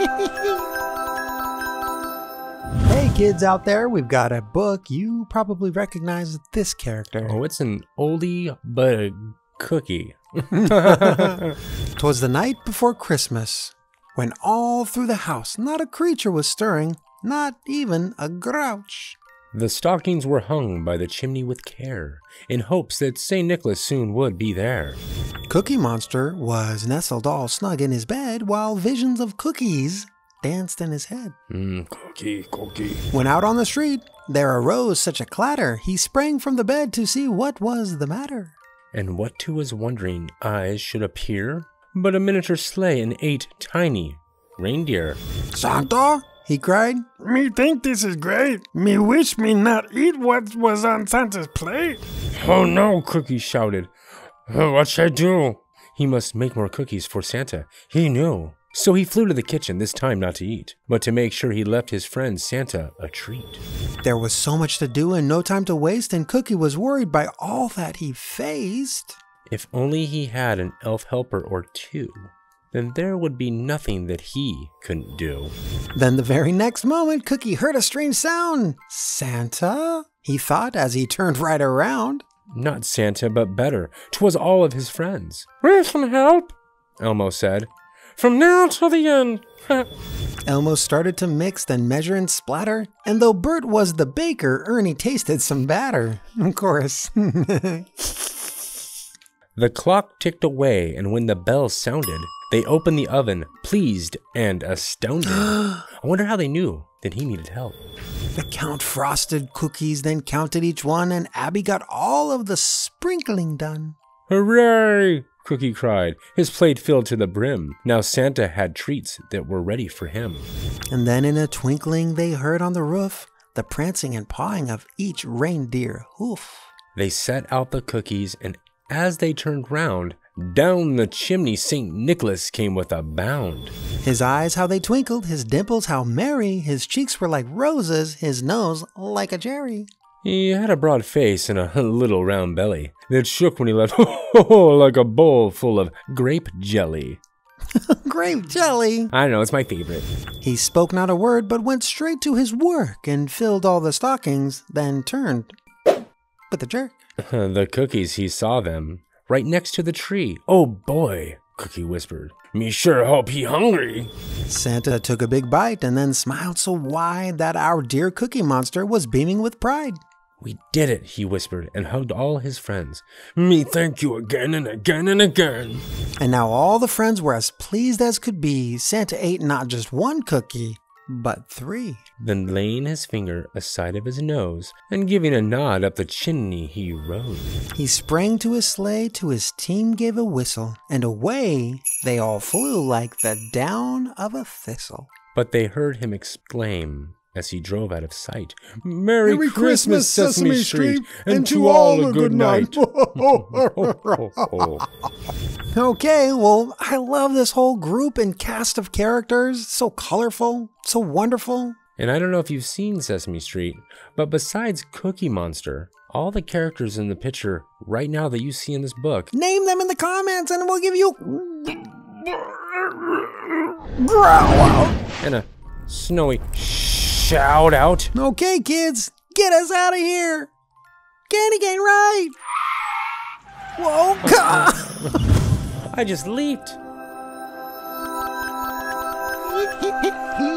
Hey kids out there, we've got a book. You probably recognize this character. Oh, it's an oldie but a cookie. 'Twas the night before Christmas, when all through the house not a creature was stirring, not even a grouch. The stockings were hung by the chimney with care, in hopes that St. Nicholas soon would be there. Cookie Monster was nestled all snug in his bed, while visions of cookies danced in his head. Cookie. When out on the street, there arose such a clatter, he sprang from the bed to see what was the matter. And what to his wondering eyes should appear but a miniature sleigh and 8 tiny reindeer. "Santa!" he cried. Me think this is great. Me wish me not eat what was on Santa's plate. Oh no, Cookie shouted. Oh, what should I do? He must make more cookies for Santa, he knew. So he flew to the kitchen, this time not to eat, but to make sure he left his friend Santa a treat. There was so much to do and no time to waste, and Cookie was worried by all that he faced. If only he had an elf helper or 2, then there would be nothing that he couldn't do. Then the very next moment, Cookie heard a strange sound. Santa? He thought as he turned right around. Not Santa, but better. 'Twas all of his friends. "We can help," Elmo said. "From now till the end." Elmo started to mix, then measure and splatter. And though Bert was the baker, Ernie tasted some batter. Of course. The clock ticked away, and when the bell sounded, they opened the oven, pleased and astounded. I wonder how they knew that he needed help. The Count frosted cookies, then counted each one, and Abby got all of the sprinkling done. "Hooray!" Cookie cried, his plate filled to the brim. Now Santa had treats that were ready for him. And then in a twinkling they heard on the roof the prancing and pawing of each reindeer hoof. They set out the cookies, and as they turned round, down the chimney St. Nicholas came with a bound. His eyes how they twinkled, his dimples how merry, his cheeks were like roses, his nose like a cherry. He had a broad face and a little round belly that shook when he left like a bowl full of grape jelly. Grape jelly! I don't know, it's my favorite. He spoke not a word, but went straight to his work and filled all the stockings, then turned with a jerk. The cookies, he saw them right next to the tree. "Oh boy," Cookie whispered. "Me sure hope he hungry." Santa took a big bite and then smiled so wide that our dear Cookie Monster was beaming with pride. "We did it," he whispered, and hugged all his friends. "Me thank you again and again and again." And now all the friends were as pleased as could be. Santa ate not just 1 cookie, but 3. Then laying his finger aside of his nose and giving a nod up the chimney he rode. He sprang to his sleigh, to his team gave a whistle, and away they all flew like the down of a thistle. But they heard him exclaim as he drove out of sight, Merry Christmas, Sesame Street, and to all a good night." Okay, well, I love this whole group and cast of characters. So colorful, so wonderful. And I don't know if you've seen Sesame Street, but besides Cookie Monster, all the characters in the picture right now that you see in this book, Name them in the comments and we'll give you growl out. and a snowy shout out. Okay, kids, get us out of here. Candy cane ride. Whoa, God. I just leaped.